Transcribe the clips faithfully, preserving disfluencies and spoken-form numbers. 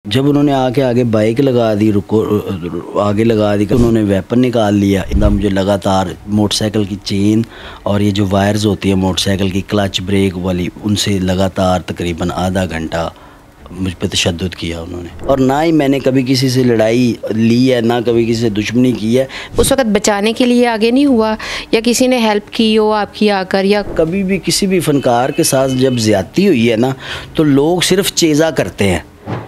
जब उन्होंने आके आगे बाइक लगा दी, रुको आगे लगा दी, उन्होंने वेपन निकाल लिया। मुझे लगातार मोटरसाइकिल की चेन और ये जो वायर्स होती है मोटरसाइकिल की क्लच ब्रेक वाली, उनसे लगातार तकरीबन आधा घंटा मुझ पर तशद्दुद किया उन्होंने। और ना ही मैंने कभी किसी से लड़ाई ली है, ना कभी किसी से दुश्मनी की है। उस वक्त बचाने के लिए आगे नहीं हुआ या किसी ने हेल्प की हो आपकी आकर? या कभी भी किसी भी फनकार के साथ जब ज़्यादती हुई है ना, तो लोग सिर्फ चेज़ा करते हैं।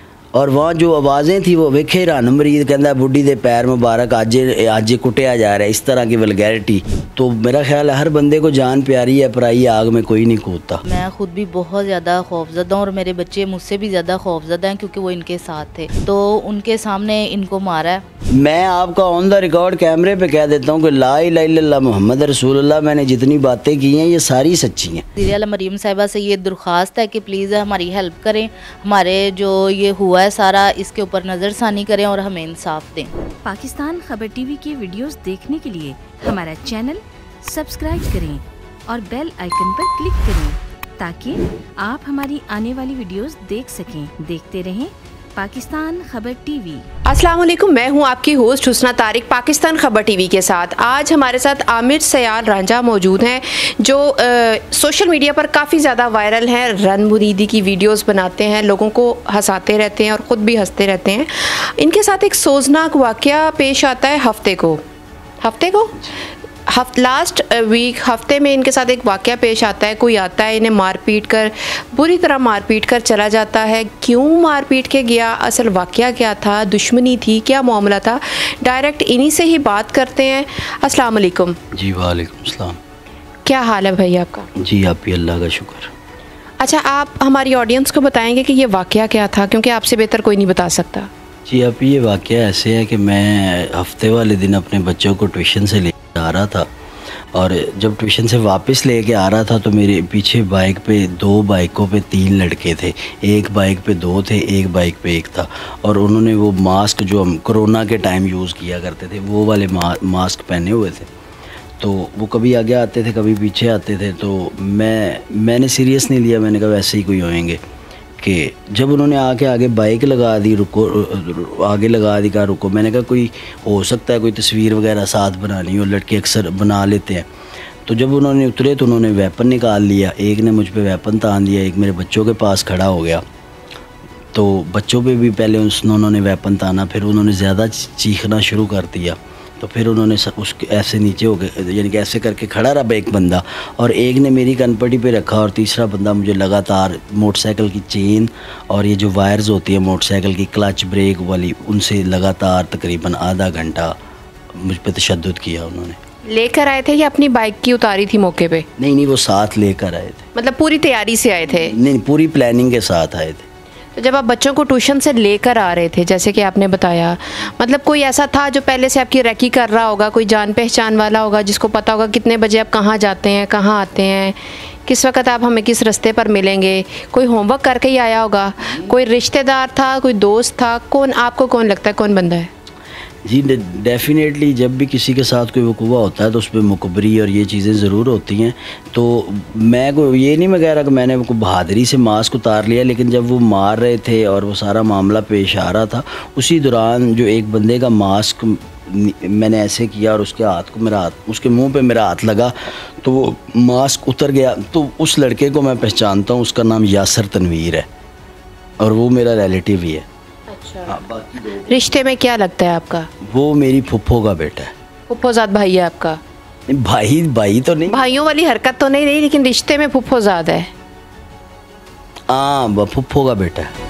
और वहाँ जो आवाज़ें थी वो वेखे रन मरीद कहता बुढ़ी दे पैर मुबारक आज आज कुटिया जा रहा है, इस तरह की वल्गैरिटी। तो मेरा ख्याल है हर बंदे को जान प्यारी है, पराई आग में कोई नहीं कूदता। मैं खुद भी बहुत ज़्यादा खौफज़दा हूँ और मेरे बच्चे मुझसे भी ज़्यादा खौफज़दा हैं क्योंकि वो इनके साथ थे, तो उनके सामने इनको मारा है। मैं आपका ऑन द रिकॉर्ड कैमरे पे कह देता हूँ कि ला इलाहा इल्लल्लाह मोहम्मद रसूलुल्लाह, मैंने जितनी बातें की हैं ये सारी सच्ची हैं। सीरियल मरीम साहिबा से ये दरख्वास्त है कि प्लीज़ हमारी हेल्प करें, हमारे जो ये हुआ है सारा इसके ऊपर नज़रसानी करें और हमें इंसाफ दें। पाकिस्तान खबर टीवी की वीडियोस देखने के लिए हमारा चैनल सब्सक्राइब करें और बेल आइकन पर क्लिक करें ताकि आप हमारी आने वाली वीडियोस देख सकें। देखते रहें पाकिस्तान खबर टीवी। अस्सलाम वालेकुम, मैं हूं आपकी होस्ट हुस्ना तारिक पाकिस्तान खबर टीवी के साथ। आज हमारे साथ आमिर सयाल रांझा मौजूद हैं जो आ, सोशल मीडिया पर काफ़ी ज़्यादा वायरल हैं। रन मुरीदी की वीडियोस बनाते हैं, लोगों को हंसाते रहते हैं और ख़ुद भी हंसते रहते हैं। इनके साथ एक सोचनाक वाक़या पेश आता है हफ्ते को हफ्ते को हफ्त लास्ट वीक हफ्ते में इनके साथ एक वाक़या पेश आता है। कोई आता है, इन्हें मार पीट कर बुरी तरह मार पीट कर चला जाता है। क्यों मार पीट के गया, असल वाक़या क्या था, दुश्मनी थी, क्या मामला था, डायरेक्ट इन्हीं से ही बात करते हैं। अस्सलाम वालेकुम। जी वालेकुम अस्सलाम। क्या हाल है भाई आपका? जी आप भी अल्लाह का शुक्र। अच्छा, आप हमारी ऑडियंस को बताएंगे कि ये वाक़या क्या था, क्योंकि आपसे बेहतर कोई नहीं बता सकता। जी आप, ये वाक़या ऐसे है कि मैं हफ्ते वाले दिन अपने बच्चों को ट्यूशन से ले आ रहा था और जब ट्यूशन से वापस लेके आ रहा था तो मेरे पीछे बाइक पे दो बाइकों पे तीन लड़के थे। एक बाइक पे दो थे, एक बाइक पे एक था। और उन्होंने वो मास्क जो हम कोरोना के टाइम यूज़ किया करते थे वो वाले मा, मास्क पहने हुए थे। तो वो कभी आगे आते थे कभी पीछे आते थे। तो मैं मैंने सीरियस नहीं लिया, मैंने कहा वैसे ही कोई होएंगे। कि जब उन्होंने आके आगे बाइक लगा दी, रुको आगे लगा दी, कहा रुको। मैंने कहा कोई हो सकता है कोई तस्वीर वगैरह साथ बनानी हो, लड़के अक्सर बना लेते हैं। तो जब उन्होंने उतरे तो उन्होंने वेपन निकाल लिया। एक ने मुझ पे वेपन तान दिया, एक मेरे बच्चों के पास खड़ा हो गया। तो बच्चों पे भी पहले उन्होंने वेपन ताना, फिर उन्होंने ज़्यादा चीखना शुरू कर दिया। तो फिर उन्होंने उसके ऐसे नीचे हो गए, यानी कि ऐसे करके खड़ा रहा एक बंदा, और एक ने मेरी कनपट्टी पे रखा और तीसरा बंदा मुझे लगातार मोटरसाइकिल की चेन और ये जो वायर्स होती है मोटरसाइकिल की क्लच ब्रेक वाली, उनसे लगातार तकरीबन आधा घंटा मुझ पर तशद्दुद किया उन्होंने। लेकर आए थे या अपनी बाइक की उतारी थी मौके पे? नहीं नहीं, वो साथ लेकर आए थे। मतलब पूरी तैयारी से आए थे? नहीं, पूरी प्लानिंग के साथ आए थे। तो जब आप बच्चों को ट्यूशन से लेकर आ रहे थे, जैसे कि आपने बताया, मतलब कोई ऐसा था जो पहले से आपकी रैकी कर रहा होगा, कोई जान पहचान वाला होगा जिसको पता होगा कितने बजे आप कहाँ जाते हैं, कहाँ आते हैं, किस वक्त आप हमें किस रास्ते पर मिलेंगे? कोई होमवर्क करके ही आया होगा? कोई रिश्तेदार था, कोई दोस्त था? कौन आपको कौन लगता है कौन बंदा है? जी डेफ़िनेटली जब भी किसी के साथ कोई वक़ूआ होता है तो उस पर मुकबरी और ये चीज़ें ज़रूर होती हैं। तो मैं को ये नहीं मैं कह रहा कि मैंने को बहादुरी से मास्क उतार लिया, लेकिन जब वो मार रहे थे और वो सारा मामला पेश आ रहा था, उसी दौरान जो एक बंदे का मास्क मैंने ऐसे किया और उसके हाथ को मेरा हाथ उसके मुंह पे मेरा हाथ लगा तो वो मास्क उतर गया। तो उस लड़के को मैं पहचानता हूँ, उसका नाम यासर तनवीर है और वो मेरा रिलेटिव ही है। हाँ, रिश्ते में क्या लगता है आपका? वो मेरी फुफ्फो का बेटा है। फुफ्फोजाद भाई है आपका? भाई भाई तो नहीं, भाइयों वाली हरकत तो नहीं रही, लेकिन रिश्ते में फुफ्फोजाद है। हाँ, फुफ्फो का बेटा है।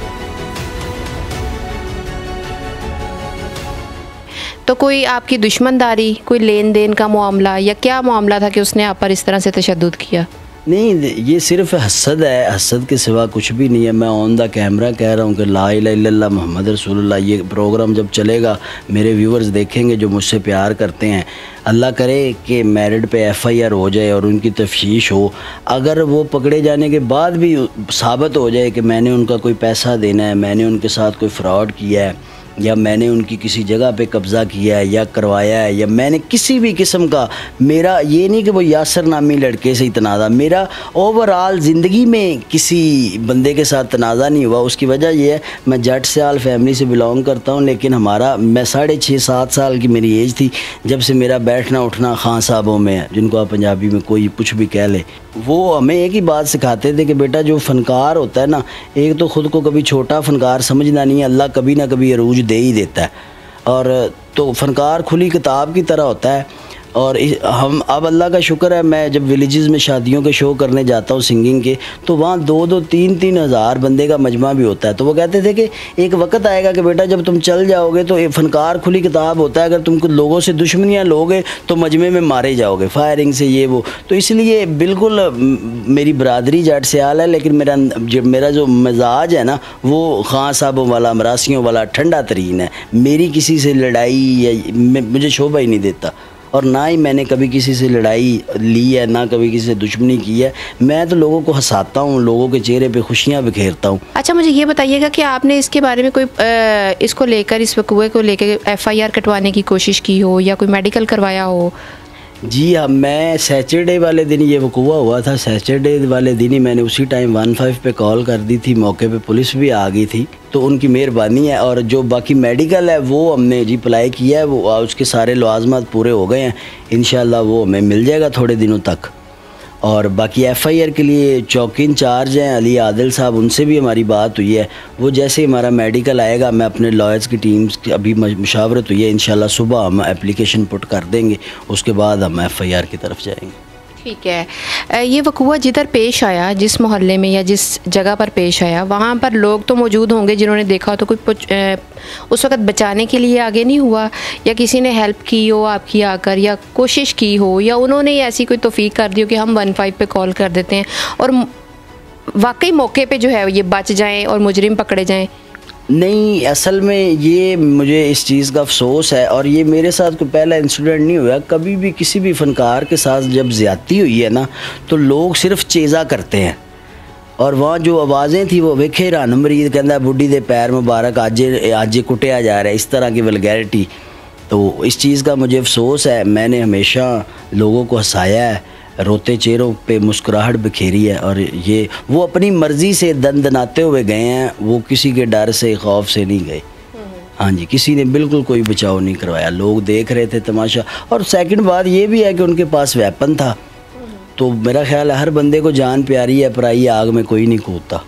तो कोई आपकी दुश्मनदारी, कोई लेन देन का मामला या क्या मामला था कि उसने आप पर इस तरह से तशद्दुद किया? नहीं, ये सिर्फ हसद है, हसद के सिवा कुछ भी नहीं है। मैं ऑन द कैमरा कह रहा हूँ कि ला इलाहा इल्लल्लाह मोहम्मद रसूलुल्लाह। ये प्रोग्राम जब चलेगा मेरे व्यूवर्स देखेंगे जो मुझसे प्यार करते हैं। अल्लाह करे कि मैरिड पे एफ आई आर हो जाए और उनकी तफ्तीश हो। अगर वो पकड़े जाने के बाद भी साबित हो जाए कि मैंने उनका कोई पैसा देना है, मैंने उनके साथ कोई फ़्रॉड किया है, या मैंने उनकी किसी जगह पे कब्ज़ा किया है या करवाया है, या मैंने किसी भी किस्म का, मेरा ये नहीं कि वो यासर नामी लड़के से ही तनाज़ा, मेरा ओवरऑल ज़िंदगी में किसी बंदे के साथ तनाज़ा नहीं हुआ। उसकी वजह यह है, मैं जट सियाल फैमिली से बिलोंग करता हूँ, लेकिन हमारा, मैं साढ़े छः सात साल की मेरी एज थी जब से मेरा बैठना उठना खान साहबों में है, जिनको आप पंजाबी में कोई कुछ भी कह ले। वो हमें एक ही बात सिखाते थे कि बेटा जो फ़नकार होता है ना, एक तो ख़ुद को कभी छोटा फ़नकार समझना नहीं है, अल्लाह कभी ना कभी अरूज दे ही देता है। और तो फ़नकार खुली किताब की तरह होता है। और हम अब अल्लाह का शुक्र है, मैं जब विलेजेस में शादियों के शो करने जाता हूँ सिंगिंग के, तो वहाँ दो दो तीन तीन हज़ार बंदे का मजमा भी होता है। तो वो कहते थे कि एक वक्त आएगा कि बेटा जब तुम चल जाओगे तो एक फ़नकार खुली किताब होता है, अगर तुम कुछ लोगों से दुश्मनियाँ लोगे तो मजमे में मारे जाओगे, फायरिंग से ये वो। तो इसलिए बिल्कुल मेरी बरादरी जट सियाल है, लेकिन मेरा जो मेरा जो मिजाज है ना वो खान साहबों वाला, मरासियों वाला ठंडा तरीन है। मेरी किसी से लड़ाई या मुझे शोभा ही नहीं देता, और ना ही मैंने कभी किसी से लड़ाई ली है, ना कभी किसी से दुश्मनी की है। मैं तो लोगों को हंसाता हूँ, लोगों के चेहरे पे खुशियाँ बिखेरता हूँ। अच्छा, मुझे ये बताइएगा कि आपने इसके बारे में कोई आ, इसको लेकर, इस वकूए को लेकर एफ आई आर कटवाने की कोशिश की हो या कोई मेडिकल करवाया हो? जी हाँ, मैं सैटरडे वाले दिन ये वकूआ हुआ था, सैटरडे वाले दिन ही मैंने उसी टाइम वन फाइव पे कॉल कर दी थी, मौके पे पुलिस भी आ गई थी, तो उनकी मेहरबानी है। और जो बाकी मेडिकल है वो हमने जी अप्लाई किया है, वो उसके सारे लवाजमात पूरे हो गए हैं, इंशाल्लाह वो हमें मिल जाएगा थोड़े दिनों तक। और बाकी एफ़ आई आर के लिए चौकी इंचार्ज हैं अली आदिल साहब, उनसे भी हमारी बात हुई है। वो जैसे ही हमारा मेडिकल आएगा, मैं अपने लॉयर्स की टीम्स की अभी मुशावरत हुई है, इंशाल्लाह सुबह हम एप्लीकेशन पुट कर देंगे, उसके बाद हम एफ़ आई आर की तरफ जाएंगे। ठीक है। ये वकूआ जिधर पेश आया, जिस मोहल्ले में या जिस जगह पर पेश आया, वहाँ पर लोग तो मौजूद होंगे जिन्होंने देखा हो, तो कोई उस वक़्त बचाने के लिए आगे नहीं हुआ, या किसी ने हेल्प की हो आपकी आकर, या कोशिश की हो, या उन्होंने ऐसी कोई तौफीक कर दी हो कि हम वन फाइव पे कॉल कर देते हैं और वाकई मौके पे जो है ये बच जाएं और मुजरिम पकड़े जाएं? नहीं, असल में ये मुझे इस चीज़ का अफसोस है, और ये मेरे साथ कोई पहला इंसिडेंट नहीं हुआ। कभी भी किसी भी फ़नकार के साथ जब ज़्यादती हुई है ना, तो लोग सिर्फ चेज़ा करते हैं। और वहाँ जो आवाज़ें थी वो वेखे रन मरीद कहता बुढ़ी दे पैर मुबारक आज आज कुटिया जा रहा है, इस तरह की वल्गैरिटी। तो इस चीज़ का मुझे अफसोस है। मैंने हमेशा लोगों को हंसाया है, रोते चेहरों पे मुस्कुराहट बिखेरी है, और ये वो अपनी मर्ज़ी से दंदनाते हुए गए हैं, वो किसी के डर से खौफ से नहीं गए। हाँ जी, किसी ने बिल्कुल कोई बचाव नहीं करवाया, लोग देख रहे थे तमाशा। और सेकंड बात ये भी है कि उनके पास वेपन था, तो मेरा ख्याल है हर बंदे को जान प्यारी है, पराई आग में कोई नहीं कूदता।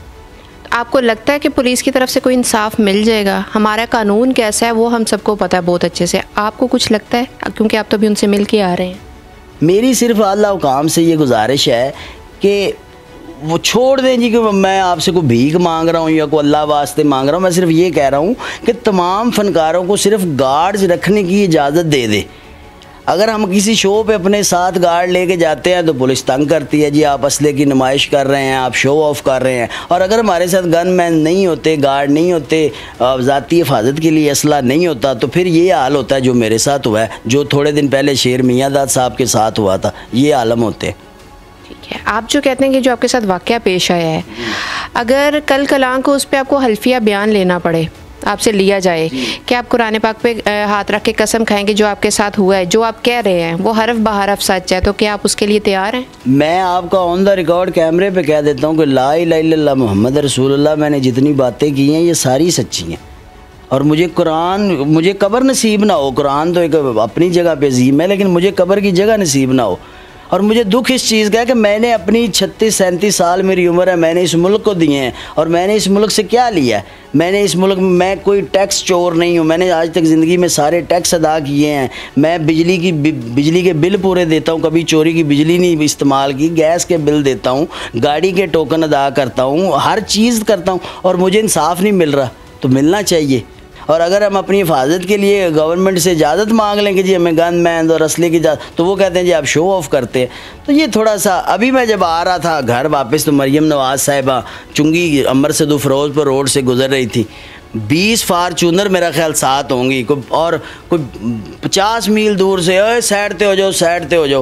आपको लगता है कि पुलिस की तरफ से कोई इंसाफ मिल जाएगा? हमारा कानून कैसा है वो हम सबको पता है बहुत अच्छे से, आपको कुछ लगता है, क्योंकि आप तो भी उनसे मिल के आ रहे हैं? मेरी सिर्फ आला हुकाम से ये गुजारिश है कि वो छोड़ दें जी कि मैं आपसे कोई भीख मांग रहा हूँ या कोई अल्लाह वास्ते मांग रहा हूँ। मैं सिर्फ ये कह रहा हूँ कि तमाम फ़नकारों को सिर्फ गार्ड्स रखने की इजाज़त दे दे। अगर हम किसी शो पे अपने साथ गार्ड लेके जाते हैं तो पुलिस तंग करती है, जी आप असले की नुमाइश कर रहे हैं, आप शो ऑफ कर रहे हैं। और अगर हमारे साथ गन मैन नहीं होते, गार्ड नहीं होते, ज़ाती हिफाजत के लिए असला नहीं होता, तो फिर ये हाल होता है जो मेरे साथ हुआ है, जो थोड़े दिन पहले शेर मियाँदाद साहब के साथ हुआ था, ये आलम होते हैं। ठीक है, आप जो कहते हैं कि जो आपके साथ वाक़या पेश आया है, अगर कल कलां को उस पर आपको हल्फिया बयान लेना पड़े, आपसे लिया जाए, कि आप कुरान पाक पे हाथ रख के कसम खाएंगे जो आपके साथ हुआ है, जो आप कह रहे हैं वो हरफ बहरफ सच है, तो क्या आप उसके लिए तैयार हैं? मैं आपका ऑन द रिकॉर्ड कैमरे पे कह देता हूँ कि ला इलाहा इल्लल्लाह मोहम्मद रसूलुल्लाह, मैंने जितनी बातें की हैं ये सारी सच्ची हैं। और मुझे कुरान, मुझे कब्र नसीब ना हो, कुरान तो एक अपनी जगह पे अजीम है, लेकिन मुझे कब्र की जगह नसीब ना हो। और मुझे दुख इस चीज़ का है कि मैंने अपनी छत्तीस सैंतीस साल मेरी उम्र है, मैंने इस मुल्क को दिए हैं, और मैंने इस मुल्क से क्या लिया है? मैंने इस मुल्क में, मैं कोई टैक्स चोर नहीं हूँ, मैंने आज तक ज़िंदगी में सारे टैक्स अदा किए हैं। मैं बिजली की बिजली के बिल पूरे देता हूँ, कभी चोरी की बिजली नहीं इस्तेमाल की, गैस के बिल देता हूँ, गाड़ी के टोकन अदा करता हूँ, हर चीज़ करता हूँ, और मुझे इंसाफ नहीं मिल रहा। तो मिलना चाहिए। और अगर हम अपनी हिफाजत के लिए गवर्नमेंट से इजाज़त मांग लें कि जी हमें गन मैन और असले की इजाज़त, तो वो कहते हैं जी आप शो ऑफ करते हैं। तो ये थोड़ा सा, अभी मैं जब आ रहा था घर वापस, तो मरियम नवाज़ साहिबा चुंगी अमर सदू फ़िरोज़पुर रोड से गुजर रही थी, बीस फार्चूनर मेरा ख्याल साथ होंगी, कोई और कोई पचास मील दूर से, ओए साइड पे हो जाओ, साइड पे हो जाओ।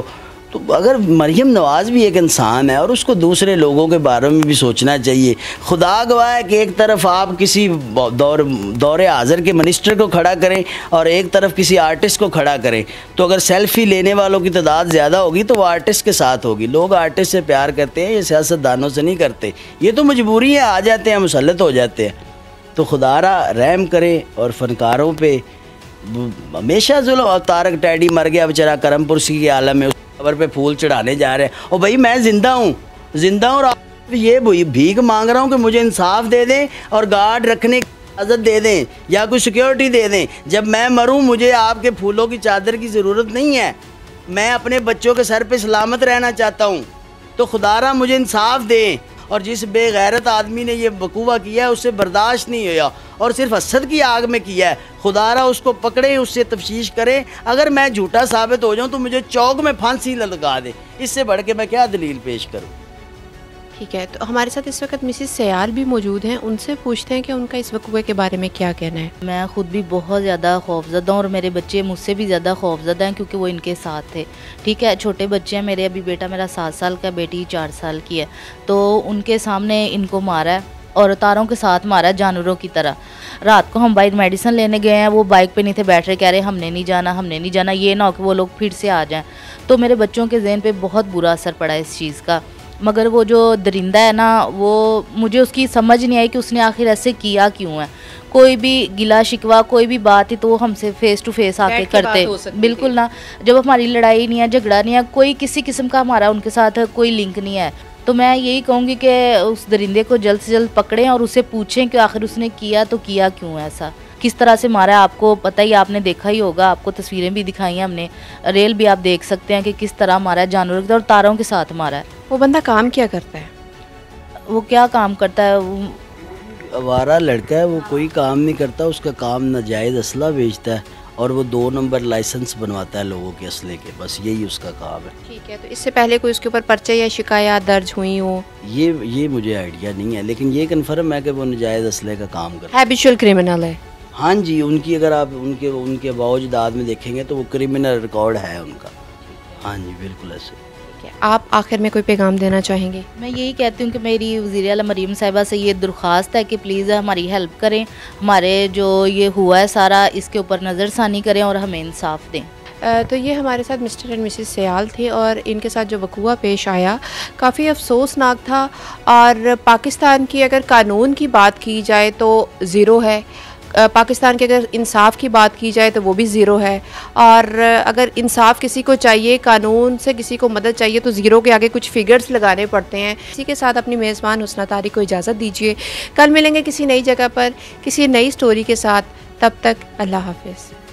तो अगर मरियम नवाज़ भी एक इंसान है और उसको दूसरे लोगों के बारे में भी सोचना चाहिए। खुदा गवाह है कि एक तरफ आप किसी दौर दौरे हाज़िर के मिनिस्टर को खड़ा करें और एक तरफ किसी आर्टिस्ट को खड़ा करें, तो अगर सेल्फ़ी लेने वालों की तादाद ज़्यादा होगी तो वो आर्टिस्ट के साथ होगी। लोग आर्टिस्ट से प्यार करते हैं, ये सियासतदानों से नहीं करते। ये तो मजबूरी है, आ जाते हैं, मुसल्लत हो जाते हैं। तो खुदारा रहम करे और फ़नकारों पर हमेशा जुल्म। तारक टैडी मर गया बेचारा करमपुरसी के आलम में, खबर पे फूल चढ़ाने जा रहे हैं। और भाई मैं ज़िंदा हूँ, ज़िंदा हूँ और ये भीख मांग रहा हूँ कि मुझे इंसाफ दे दें और गार्ड रखने की इजाज़त दे दें या कोई सिक्योरिटी दे दें। जब मैं मरूँ मुझे आपके फूलों की चादर की ज़रूरत नहीं है, मैं अपने बच्चों के सर पे सलामत रहना चाहता हूँ। तो खुदारा मुझे इंसाफ दें। और जिस बेगैरत आदमी ने ये बकूवा किया है उससे बर्दाश्त नहीं हुआ और सिर्फ हसद की आग में किया है। खुदारा उसको पकड़े, उससे तफ्तीश करें। अगर मैं झूठा साबित हो जाऊं तो मुझे चौक में फांसी लगा दे। इससे बढ़ के मैं क्या दलील पेश करूं। ठीक है, तो हमारे साथ इस वक्त मिसेस सयाल भी मौजूद हैं, उनसे पूछते हैं कि उनका इस वकूए के बारे में क्या कहना है। मैं ख़ुद भी बहुत ज़्यादा खौफज़दा हूँ और मेरे बच्चे मुझसे भी ज़्यादा खौफज़दा हैं क्योंकि वो इनके साथ थे। ठीक है, छोटे बच्चे हैं मेरे, अभी बेटा मेरा सात साल का, बेटी चार साल की है। तो उनके सामने इनको मारा है और तारों के साथ मारा है, जानवरों की तरह। रात को हम बाइक मेडिसिन लेने गए हैं, वो बाइक पे नहीं थे, बैठ रहे, कह रहे हमने नहीं जाना, हमने नहीं जाना, ये ना हो कि वो लोग फिर से आ जाएं। तो मेरे बच्चों के ज़हन पे बहुत बुरा असर पड़ा है इस चीज़ का। मगर वो जो दरिंदा है ना, वो मुझे उसकी समझ नहीं आई कि उसने आखिर ऐसे किया क्यों है। कोई भी गिला शिकवा, कोई भी बात ही तो वो हमसे फेस टू फेस आके करते, बिल्कुल ना। जब हमारी लड़ाई नहीं है, झगड़ा नहीं है, कोई किसी किस्म का हमारा उनके साथ कोई लिंक नहीं है। तो मैं यही कहूँगी कि उस दरिंदे को जल्द से जल्द पकड़ें और उससे पूछें कि आखिर उसने किया तो किया क्यों है, ऐसा किस तरह से मारा है। आपको पता ही, आपने देखा ही होगा, आपको तस्वीरें भी दिखाई हैं हमने, रेल भी आप देख सकते हैं कि किस तरह मारा है, जानवरों की और तारों के साथ मारा है। वो बंदा काम क्या करता है? वो क्या काम करता है? आवारा लड़का है, वो कोई काम नहीं करता। उसका काम नाजायज़ असला बेचता है और वो दो नंबर लाइसेंस बनवाता है लोगों के असले के, बस यही उसका काम है। ठीक है, तो इससे पहले कोई उसके ऊपर पर्चे या शिकायत दर्ज हुई हो? ये ये मुझे आइडिया नहीं है, लेकिन ये कन्फर्म है कि वो नाजायज़ असले का काम करता है। हैबिचुअल क्रिमिनल है। हाँ जी, उनकी अगर आप उनके उनके बावजदाद में देखेंगे तो वो क्रिमिनल रिकॉर्ड है उनका। हाँ जी, बिल्कुल ऐसे। आप आखिर में कोई पैगाम देना चाहेंगे? मैं यही कहती हूँ कि मेरी वज़ीर आला मरीम साहिबा से ये दरख्वास्त है कि प्लीज़ हमारी हेल्प करें, हमारे जो ये हुआ है सारा इसके ऊपर नज़रसानी करें और हमें इंसाफ दें। तो ये हमारे साथ मिस्टर एंड मिसेस सयाल थे और इनके साथ जो वकूआ पेश आया काफ़ी अफसोसनाक था। और पाकिस्तान की अगर कानून की बात की जाए तो ज़ीरो है, पाकिस्तान के अगर इंसाफ की बात की जाए तो वो भी ज़ीरो है। और अगर इंसाफ किसी को चाहिए, कानून से किसी को मदद चाहिए तो ज़ीरो के आगे कुछ फिगर्स लगाने पड़ते हैं। इसी के साथ अपनी मेज़बान हुस्ना तारिक को इजाज़त दीजिए। कल मिलेंगे किसी नई जगह पर किसी नई स्टोरी के साथ, तब तक अल्लाह हाफ़िज़।